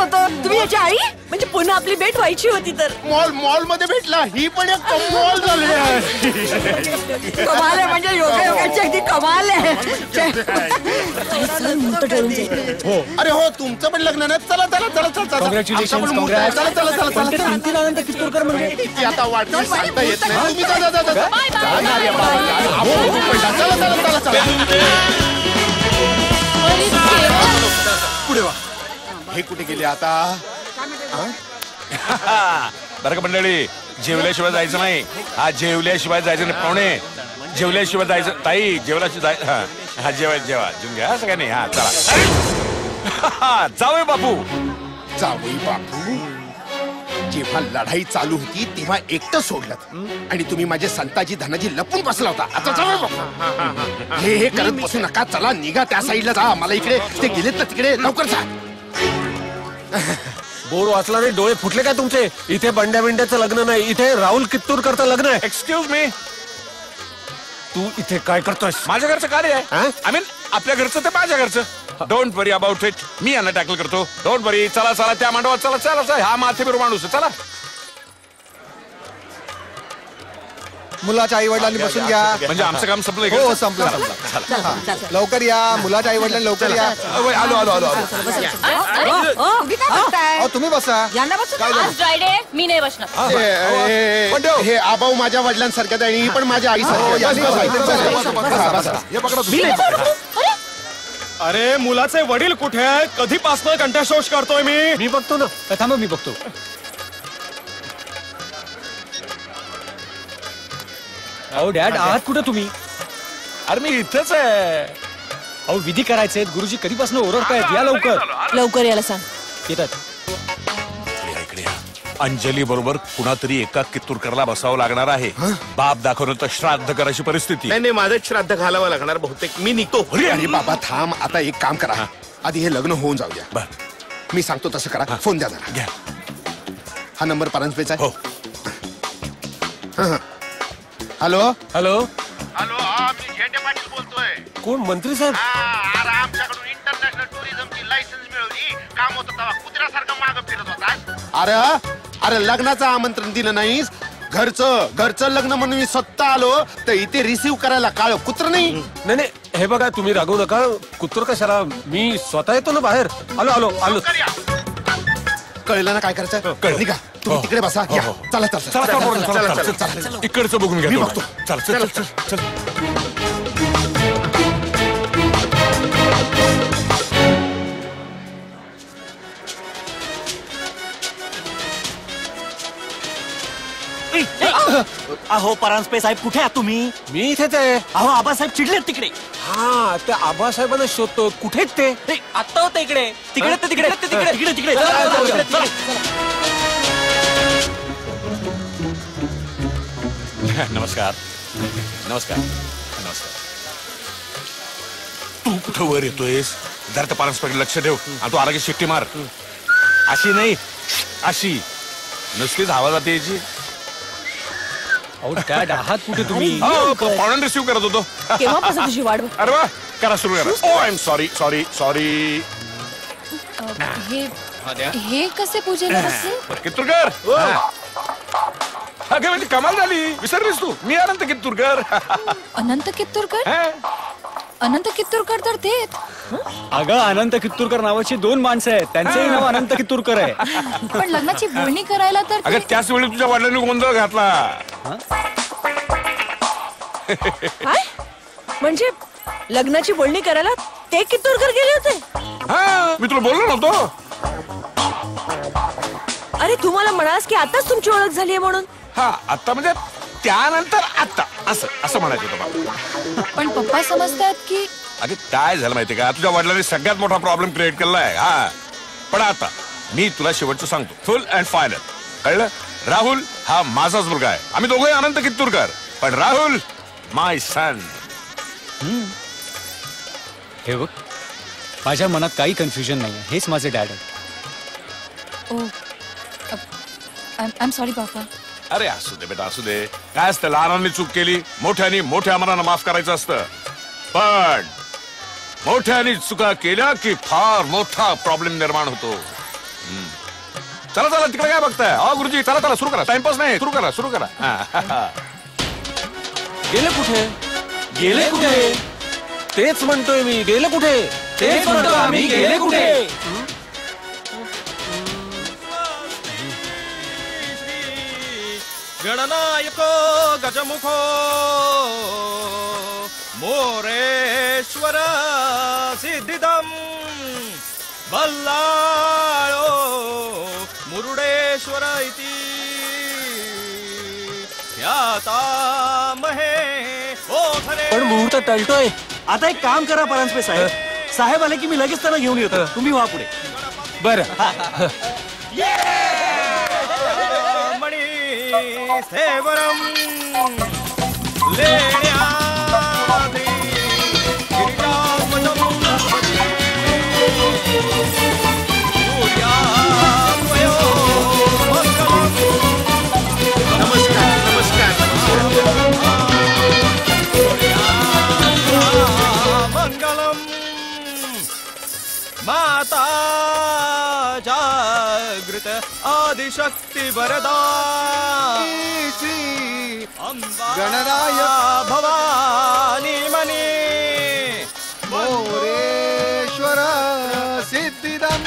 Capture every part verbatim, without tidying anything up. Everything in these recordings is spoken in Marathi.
होतो. तुम्ही याची आई म्हणजे पुन्हा आपली भेट व्हायची होती तर. मॉल मॉल मध्ये भेटला. ही पण एक कमाल झाली आहे. कमाल आहे म्हणजे योगायोगाची अगदी कमाल आहे. हो अरे हो तुमचं पण लग्न ना. चला चला चला चला कॉंग्रॅच्युलेशन. चला चला चला चला सांगतील आनंद कितूरकर म्हणजे ती आता वाटत सांगता येत नाही. तुम्ही जा जा जा जा. चला चला चला चला पुढे वा. हे कुठे गेले आता? बरं का मंडळी, जेवल्याशिवाय जायचं नाही. हा जेवल्याशिवाय जायचं नाही. पाहुणे जेवल्याशिवाय जायचं. ताई जेवल्याशिवाय जाय. हा हा जेवा जेवा जेवून घ्या सगळ्यांनी. हा चला जाऊया बापू. जावई बापू, जेव्हा लढाई चालू होती तेव्हा एकटं सोडलं आणि तुम्ही माझे संताजी धनाजी लपून बसला होता. आता जावई बापू हे हे करत बसू नका. चला निघा त्या साईडला जा. मला इकडे ते गेलेत ना तिकडे. लवकर जा. बोर वाचला नाही. डोळे फुटले काय तुमचे? इथे बंड्या बिंड्याचं लग्न नाही. इथे राहुल कित्तूरकरचं लग्न आहे. एक्सक्यूज मी, तू इथे काय करतोस? माझ्या घरचं कार्य आहे. आय मीन आपल्या घरचं ते माझ्या घरचं. Don't worry about it. मी यांना टॅकल करतो. Don't worry. चला चला त्या मांडवात चला चला चला. हा माथेबीर माणूस चला. मुलाच्या आई वडिलांनी बसून घ्या. म्हणजे आमचं काम संपलं. हो संपलं संपलं. लवकर या. मुलाच्या आई वडिलांनी लवकर या. आलो आलो आलो आलो. तुम्ही बसा. मी नाही बसणार. हे आबाऊ माझ्या वडिलांसारख्यात आणि ही पण माझ्या आईसारख्या. अरे मुलाचे वडील कुठे आहे? कधीपासून कंठशोष करतोय मी. मी बघतो ना. थांब मी बघतो. अहो डॅड, आहात कुठे तुम्ही? अरे मी इथंच आहे. अहो विधी करायचे. गुरुजी कधीपासून ओरडतायत. या लवकर. लवकर यायला सांग. येतात. अंजली बरोबर कुणातरी एका कित्तूरकरला बसावं लागणार आहे. बाप दाखवलं तर श्राद्ध करायची परिस्थिती. नाही नाही माझंच श्राद्ध घालावं लागणार बहुतेक. मी निघतो. अरे बाबा थांब. आता एक काम करा. आधी हे लग्न होऊन जाऊ द्या. बर मी सांगतो तसं करा. फोन द्या जरा. घ्या. हा नंबर परांजपेचा आहे. हो. Hello hello. हॅलो मी झेंडे पाटील बोलतोय. कोण? मंत्री साहेब? अरे आमच्याकडून इंटरनॅशनल टुरिझमची लायसन्स मिळवली. काम होतं तेव्हा कुत्र्यासारखं मागं फिरत होता. अरे अरे लग्नाचं आमंत्रण दिलं नाहीस. घरचं घरचं लग्न म्हणून मी स्वतः आलो तर इथे रिसीव्ह करायला काळ कुत्र नाही. नाही नाही हे बघा तुम्ही रागवू नका. कुत्र कशाला? मी स्वतः येतो ना बाहेर. आलो आलो आलो. कळलं ना काय करायचं? निघा तुम्ही तिकडे बसा. या. चला चला चला चला चला. इकडचं बघून घ्या. मी बघतो. चल चल चल चल. अहो परांजपे साहेब कुठे आहात तुम्ही? मी इथेच आहे. अहो आबासाहेब चिडलेत तिकडे. हा त्या आबासाहेबांना शोधतो. कुठेच ते? आता होते इकडे. तिकडे ते तिकडे तिकडे तिकडे तिकडे. नमस्कार नमस्कार नमस्कार. तू कुठं वर येतोयस? जर तर पारस्परिक लक्ष ठेव. आणि तू आला की शिट्टी मार. अशी नाही अशी. नुसतीच आवाजात यायची. अहो डॅड आहात कुठे तुम्ही? पाहुण्या रिसीव्ह करत होतो. केव्हापासून तुझी वाट? अरे वा करा सुरू करा. Oh I am sorry sorry sorry. हे कसे पूजेला बसले? कित्तूरकर. अगं म्हणजे कमाल झाली. विसरलीस तू? मी अनंत कित्तूरकर. अनंत कित्तूरकर? अनंत कित्तूरकर तर ते. अगं अनंत कित्तूरकर नावाची दोन माणसं आहेत. त्यांचंही नाव अनंत कित्तूरकर आहे. पण लग्नाची बोलणी करायला तर. अगं त्याच वेळी तुझ्या वडिलांनी गोंधळ घातला. काय म्हणजे लग्नाची बोलणी करायला ते कित्तूरकर गेले होते? हा मी तुला बोललो नव्हतो. अरे तू मला म्हणास की आताच तुमची ओळख झालीये म्हणून. हा आता म्हणजे त्यानंतर आता असं असं म्हणायचं होतं. पण पप्पा समजतात की. अगं काय झालं माहितीये का? तुझ्या वडिलांनी सगळ्यात मोठा प्रॉब्लेम क्रिएट केलाय. हा पण आता मी तुला शेवटचं सांगतो. Full and final. कळलं? राहुल हा माझाच मुलगा आहे. आम्ही दोघंही अनंत कित्तूरकर. पण राहुल माय सन. हे बघ माझ्या मनात काही कन्फ्युजन नाही. हेच माझे डॅड आहे. ओ आय एम सॉरी पापा. अरे असू दे बेटा असू दे. काय असतं लहानांनी चूक केली मोठ्यानी मोठ्या मनानं माफ करायचं असतं. पण मोठ्यानी चुका केल्या की फार मोठा प्रॉब्लेम निर्माण होतो. चला चला तिकडे काय बघताय? अहो गुरुजी चला चला सुरू करा. टाइमपास नाही, सुरू करा सुरू करा. हा. गेले कुठे गेले कुठे तेच म्हणतोय मी. गेले कुठे तेच म्हणतो आम्ही. गेले कुठे? गणनायको गजमुखो मोरेश्वर सिद्धिदम बल्लाळो मुरुडेश्वर इति ख्यातामहे ओठरे. पण मुहूर्त टळतोय. आता एक काम करा परांजपे साहेब. साहेब आले की मी लगेच त्यांना घेऊन येतो. तुम्ही व्हा पुढे. बरं. सेवरम लेण्याद्री गिरिजापदम सूर्याद्वयो मंगलम. नमस्कार नमस्कार. मंगलम माता जागृत आदिशक्ति वरदा गणनायक भवानी मनी मोरेश्वर सिद्धिदम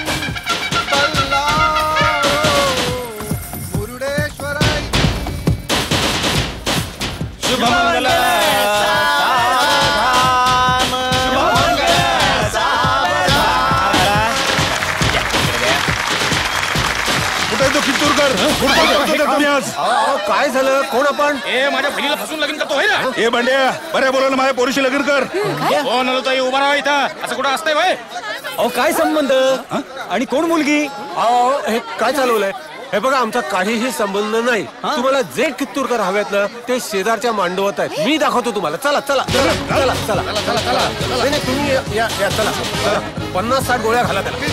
बल्लाळो मुरुडेश्वर शुभमंगल कुठे तो कित्तूरकर? अहो, काय झालं? कोण आपण? ए माझ्या बहिणीला फसून लगीन करतो होय ना? ए बंड्या बऱ्या बोला ना माझ्या पोरीशी लग्न कर. हो नलताई उभा राहा इथं. असं कुठं असतंय भाई? अहो काय संबंध आणि कोण मुलगी? अहो हे काय चालवलंय? हे बघा आमचा काहीही संबंध नाही. तुम्हाला जे कित्तूरकर हवेत ना ते शेजारच्या मांडवत आहेत. मी दाखवतो तुम्हाला. चला चला चला चला चला चला चला. नाही नाही तुम्ही या या या, चला चला. पन्नास साठ गोळ्या घाला त्याला.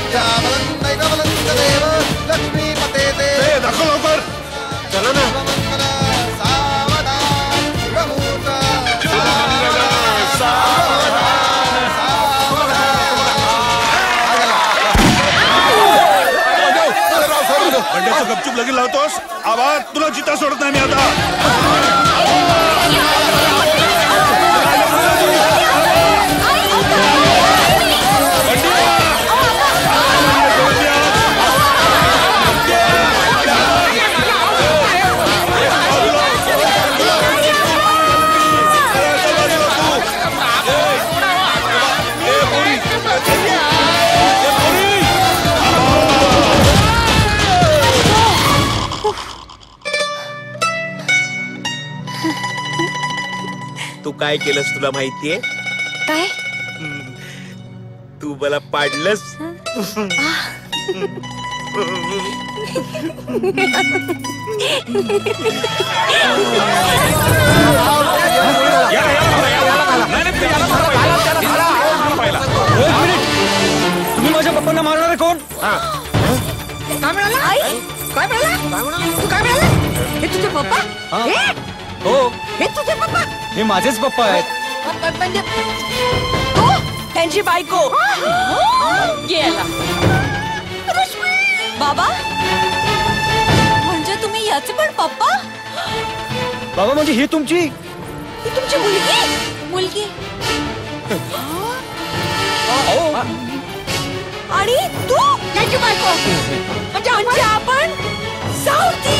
लक्ष्मीपते ए, दाखव लवकर. चला ना. बंड्याचं गपचूप लगीन लावतोस. आवाज तुला चिता सोडत नाही मी आता. तू काय केलंस तुला माहितीये? काय? तू मला पाडलंस. तुम्ही माझ्या पप्पांना मारणारे कोण? काय म्हणाला? काय म्हणाला? तू काय म्हणाला? हे तुझे पप्पा? हे? हो हे तुझे पप्पा? हे माझेच पप्पा आहेत. म्हणजे तू त्यांची बायको गेला. बाबा म्हणजे तुम्ही याचे पण पप्पा? बाबा म्हणजे ही तुमची ही तुमची मुलगी? मुलगी आणि तू त्यांची बायको म्हणजे म्हणजे आपण सावती.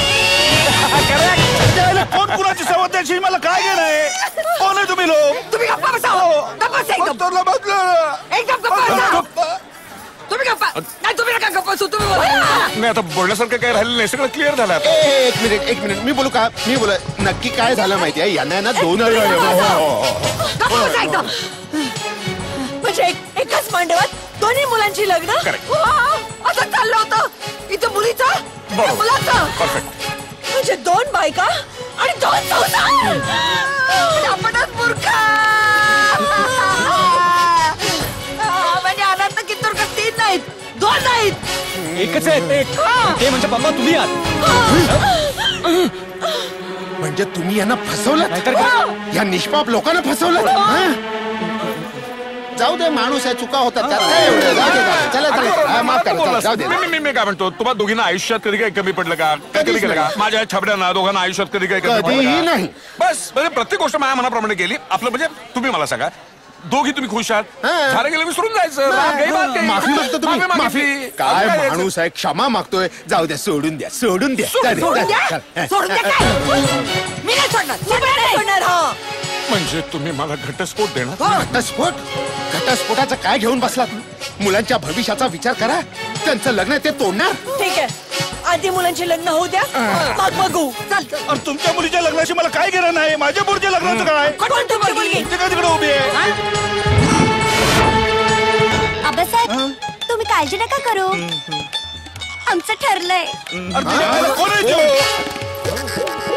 कोण कुणाची सवत द्यायची मला काय घेणं आहे? कोण आहे तुम्ही लोक? तुम्ही गप्पा बसाव. गप्पा बसा एकदम. एकदम गप्पा बसा. तुम्ही गप्पा नाही. तुम्ही नका गप्पा बसू. तुम्ही बोला. नाही आता बोलण्यासारखं काय राहिलं नाही. सगळं क्लिअर झालं आता. ए, एक मिनिट एक मिनिट मी बोलू का? मी बोल नक्की काय झालं माहितीये? यांना ना दोन गप्पा बसा एकदम. म्हणजे एक- एकाच मांडवात दोन्ही मुलांची लग्न. Correct. वा, असं चाललं होतं. इथं मुलीचं बरोबर. मुलाचं. परफेक्ट. म्हणजे दोन बायका आणि दोन संसार. म्हणजे आपणच मूर्ख. म्हणजे अनंत कित्तूरकर तीन नाहीत, दोन नाहीत, एकच आहेत. एक ते म्हणजे पप्पा तुम्ही आहात. म्हणजे तुम्ही यांना फसवलं? नाहीतर काय? या निष्पाप लोकांना फसवलं? हा? जाऊ दे माणूस आहे. चुका होतात. त्यात काय एवढं? जाऊ दे, जाऊ दे. चला चला. माफ करा, जाऊ दे. मी- मी मी काय म्हणतो, तुम्हाला दोघींना आयुष्यात कधी काही कमी पडलं का? काय कधी केलं का? माझ्या छबड्यांना दोघांना आयुष्यात कधी काही कमी कधीही पडलं का? नाही. बस म्हणजे प्रत्येक गोष्ट माझ्या मनाप्रमाणे केली. आपलं म्हणजे तुम्ही मला सांगा, दोघी तुम्ही खुश आहात, झालं गेलं विसरून जायचं. राग काही बात काही. माफी मागतो तुम्ही, माफी माफी. मागितली. काय काय माणूस आहे, क्षमा मागतोय. जाऊ द्या, सोडून द्या, सोडून द्या. जाऊ दे, सोडून जाऊ द्या दे. सोडून द्या काय? मी नाही सोडणार सोडणार नाही. सोडणार हो. म्हणजे तुम्ही मला घटस्फोट देणार? घटस्फोट घटस्फोटाचं काय घेऊन बसलात? मुलांच्या भविष्याचा विचार करा. त्यांचं लग्न ते तोडणार. ठीक आहे, आधी मुलांची लग्न होऊ द्या, मग बघू. चल चल. अरे तुमच्या मुलीच्या लग्नाशी मला काय घेणं नाही. माझ्या मुलीच्या लग्नाचं काय? कोणती मुलगी? ते काय तिकडे उभी आहे? आबासाहेब, तुम्ही काळजी नका करू. आमचं ठरलंय. अरे तिच्या कोण आहे तो?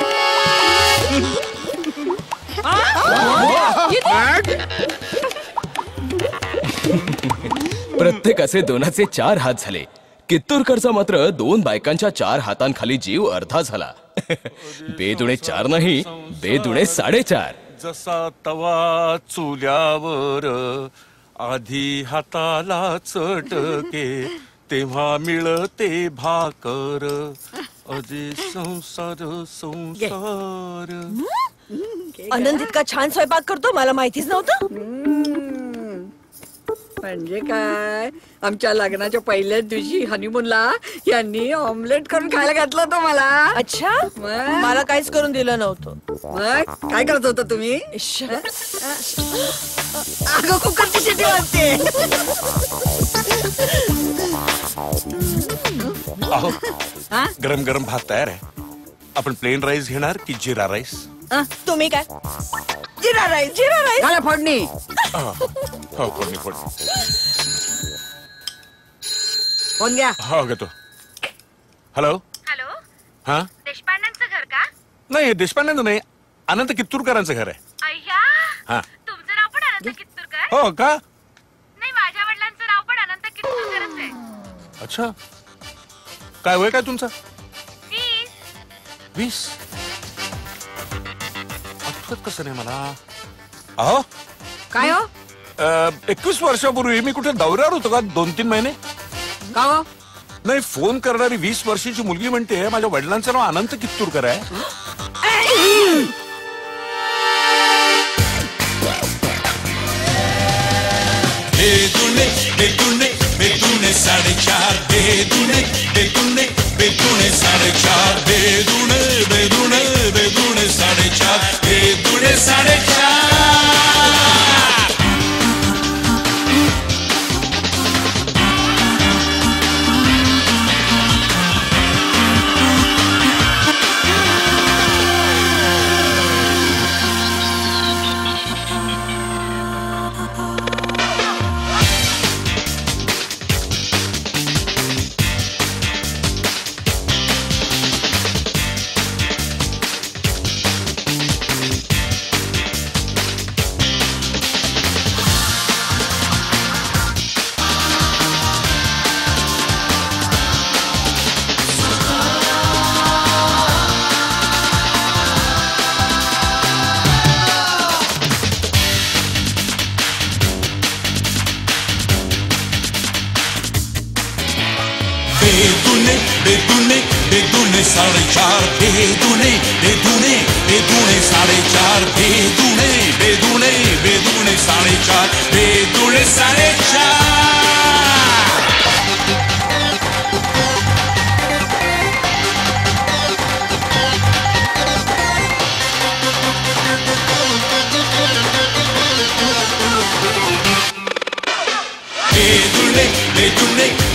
प्रत्येकाचे दोनाचे चार हात झाले. कित्तूरकरचा मात्र दोन बायकांच्या चार हातांखाली जीव अर्धा झाला. बेदुणे चार नाही, बेदुणे साडेचार. जसा तवा चुल्यावर आधी हाताला चटके, तेव्हा मिळते भाकर, अजे संसार संसार. आनंद इतका छान स्वयंपाक करतो, मला माहितीच नव्हतं. म्हणजे काय, आमच्या लग्नाच्या पहिल्याच दिवशी हनीमूनला यांनी ऑमलेट करून खायला घातलं होतं मला. अच्छा, मला काहीच करून दिलं नव्हतं. मग काय करत होता तुम्ही? अगं कुकरची शिटी वाजते. अहो, गरम गरम भात तयार आहे. आपण प्लेन राईस घेणार की जिरा राईस? तुम्ही काय? जिरा राईस. जिरा राईस मला फोडणी. हो, फोडणी फोडणी. फोन घ्या. हो घेतो. हॅलो. हॅलो, हा, देशपांड्यांचं घर का? नाही देशपांड्यांचं नाही, अनंत कित्तूरकरांचं घर आहे. अय्या, हा. तुमचं नाव पण अनंत कित्तूरकर? हो का? नाही, माझ्या वडिलांचं नाव पण अनंत कित्तूरकरच आहे. अच्छा, काय वय काय तुमचं? वीस. वीस? आठवत कसं नाही मला. अहो काय हो? एकवीस वर्षापूर्वी मी कुठे दौऱ्यावर होतो का दोन तीन महिने? का हो? नाही, फोन करणारी वीस वर्षाची मुलगी म्हणते माझ्या वडिलांचं नाव अनंत कित्तूरकर आहे. बेदुने बेदुने बेदुने साढ़े चार. बेदुने बेदुने बेदुने साढ़े चार. बेदुने बेदुने बेदुने साढ़े चार. बेदुने साढ़े चार. बेदुने बेदुने साढ़े चार. बेदुने बेदुने बेदुने साढ़े चार. बेदुने बेदुने बेदुने साढ़े चार. बेदुने साढ़े चार. बेदुने बेदुने